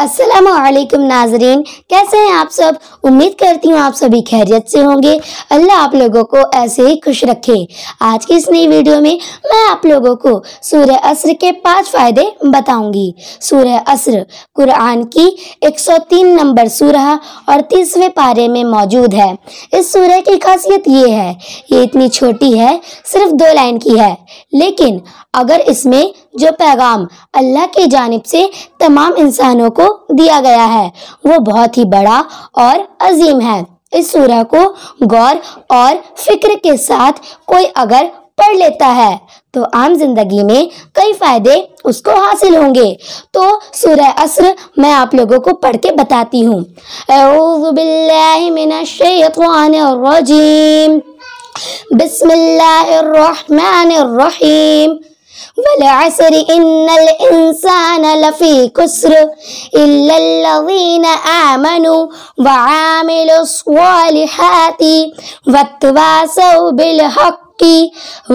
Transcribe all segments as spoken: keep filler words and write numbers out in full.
अस्सलामु अलैकुम नाजरीन, कैसे हैं आप सब। उम्मीद करती हूँ आप सभी खैरियत से होंगे। अल्लाह आप लोगों को ऐसे ही खुश रखे। आज की इस नई वीडियो में मैं आप लोगों को सूरह अस्र के पांच फायदे बताऊंगी। सूरह अस्र कुरान की एक सौ तीन नंबर सूरह और तीसवें पारे में मौजूद है। इस सूरह की खासियत ये है, ये इतनी छोटी है, सिर्फ दो लाइन की है, लेकिन अगर इसमें जो पैगाम अल्लाह की जानिब से तमाम इंसानों को दिया गया है वो बहुत ही बड़ा और अजीम है। इस सूरह को गौर और फिक्र के साथ कोई अगर पढ़ लेता है तो आम जिंदगी में कई फायदे उसको हासिल होंगे। तो सूरह अस्र मैं आप लोगों को पढ़ के बताती हूँ। औज़ु बिल्लाहि मिनश शैतानिर रजीम, बिस्मिल्लाहिर रहमानिर रहीम। वल अस्र इन्नल इंसान लफी कुस्र इल्लल्लज़ीना आमनु व आमिलुस स्वालिहाति वतवासौ बिल हक़्क़ि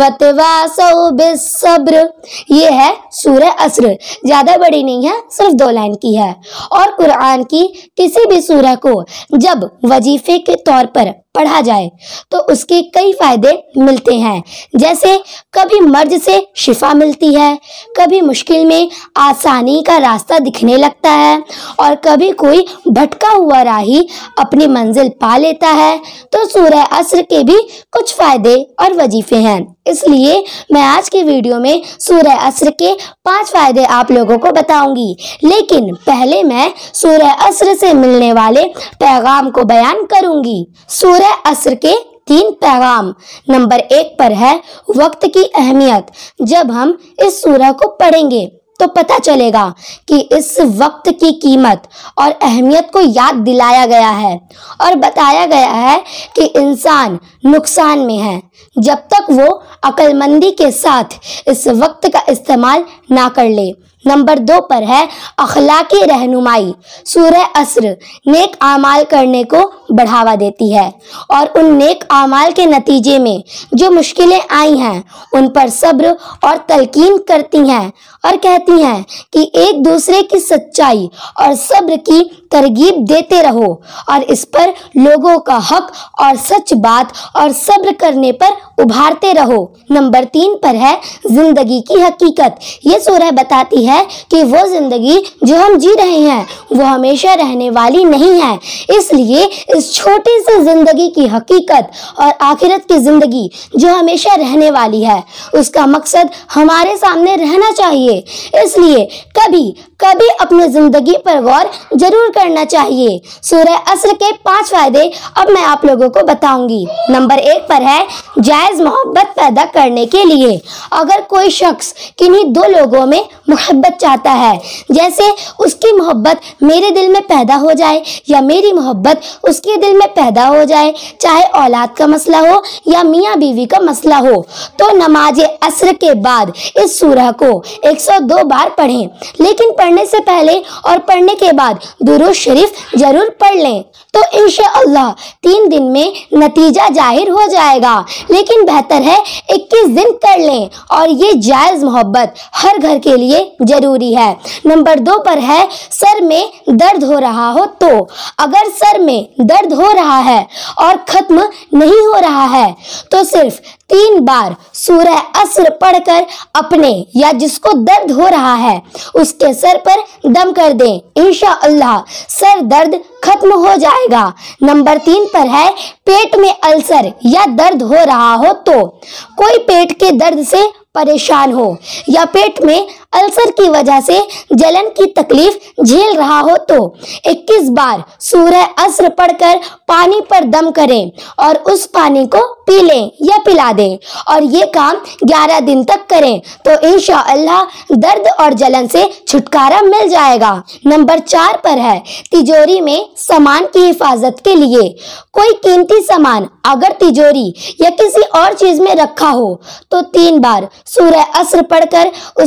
वतवासौ बिस सब्र। ये है सूरह अस्र, ज्यादा बड़ी नहीं है, सिर्फ दो लाइन की है। और कुरान की किसी भी सूरह को जब वजीफे के तौर पर पढ़ा जाए तो उसके कई फायदे मिलते हैं। जैसे कभी मर्ज से शिफा मिलती है, कभी मुश्किल में आसानी का रास्ता दिखने लगता है और कभी कोई भटका हुआ राही अपनी मंजिल पा लेता है। तो सूरह अस्र के भी कुछ फायदे और वजीफे हैं, इसलिए मैं आज की वीडियो में सूरह अस्र के पांच फायदे आप लोगों को बताऊंगी। लेकिन पहले मैं सूरह अस्र से मिलने वाले पैगाम को बयान करूंगी। सूरह अस्र के तीन पैगाम। नंबर एक पर है वक्त की अहमियत। जब हम इस सूरह को पढ़ेंगे तो पता चलेगा कि इस वक्त की कीमत और अहमियत को याद दिलाया गया है और बताया गया है कि इंसान नुकसान में है जब तक वो अक्लमंदी के साथ इस वक्त का इस्तेमाल ना कर ले। नंबर दो पर है अखलाकी रहनुमाई। सूरह अस्र नेक आमाल करने को बढ़ावा देती है और उन नेक आमाल के नतीजे में जो मुश्किलें आई हैं उन पर सब्र और तलकीन करती हैं और कहती हैं कि एक दूसरे की सच्चाई और सब्र की तरगीब देते रहो और इस पर लोगों का हक और सच बात और सब्र करने पर उभारते रहो। नंबर तीन पर है जिंदगी की हकीकत। ये सूरह बताती है कि वो जिंदगी जो हम जी रहे हैं वो हमेशा रहने वाली नहीं है, इसलिए इस छोटी सी जिंदगी की हकीकत और आखिरत की जिंदगी जो हमेशा रहने वाली है उसका मकसद हमारे सामने रहना चाहिए। इसलिए कभी कभी अपनी जिंदगी पर गौर जरूर करना चाहिए। सूरह अस्र के पांच फायदे अब मैं आप लोगों को बताऊंगी। नंबर एक पर है जायज मोहब्बत पैदा करने के लिए। अगर कोई शख्स किन्हीं दो लोगों में मोहब्बत चाहता है, जैसे उसकी मोहब्बत मेरे दिल में पैदा हो जाए या मेरी मोहब्बत उसके दिल में पैदा हो जाए, चाहे औलाद का मसला हो या मियाँ बीवी का मसला हो, तो नमाज अस्र के बाद इस सूरह को एक सौ दो बार पढ़ें। लेकिन पढ़ने से पहले और पढ़ने के बाद दुरूद शरीफ जरूर पढ़ लें, तो इंशाअल्लाह तीन दिन में नतीजा जाहिर हो जाएगा। लेकिन बेहतर है इक्कीस दिन कर लें और ये जायज मोहब्बत हर घर के लिए जरूरी है। नंबर दो पर है सर में दर्द हो रहा हो तो। अगर सर में दर्द हो रहा है और खत्म नहीं हो रहा है तो सिर्फ तीन बार सूरह अस्र पढ़कर अपने या जिसको दर्द हो रहा है उसके सर पर दम कर दें, इंशाअल्लाह सर दर्द खत्म हो जाएगा। नंबर तीन पर है पेट में अल्सर या दर्द हो रहा हो तो। कोई पेट के दर्द से परेशान हो या पेट में अल्सर की वजह से जलन की तकलीफ झेल रहा हो तो इक्कीस बार सूरह अस्र पढ़कर पानी पर दम करें और उस पानी को पी लें या पिला दें और ये काम ग्यारह दिन तक करें तो इंशाअल्लाह दर्द और जलन से छुटकारा मिल जाएगा। नंबर चार पर है तिजोरी में सामान की हिफाजत के लिए। कोई कीमती सामान अगर तिजोरी या किसी और चीज में रखा हो तो तीन बार सूरह अस्र पढ़कर उस पर फूंक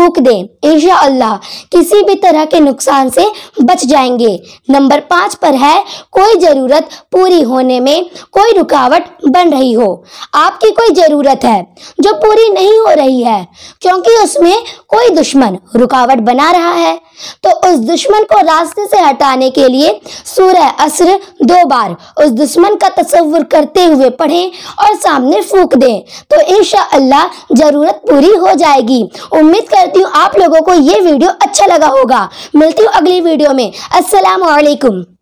फूंक दें। इंशाअल्लाह किसी भी तरह के नुकसान से बच जाएंगे। नंबर पाँच पर है, कोई ज़रूरत पूरी होने में कोई रुकावट बन रही हो। आपकी कोई ज़रूरत है जो पूरी नहीं हो रही है क्योंकि उसमें कोई दुश्मन रुकावट बना रहा है, तो उस दुश्मन को रास्ते से हटाने के लिए सूरह अस्र दो बार उस दुश्मन का तसव्वुर करते हुए पढ़ें और सामने फूंक दें, तो इंशाअल्लाह ज़रूरत पूरी हो जाएगी। उम्मीद करती हूँ आप लोगों को ये वीडियो अच्छा लगा होगा। मिलती हूँ अगली वीडियो में। अस्सलामु अलैकुम।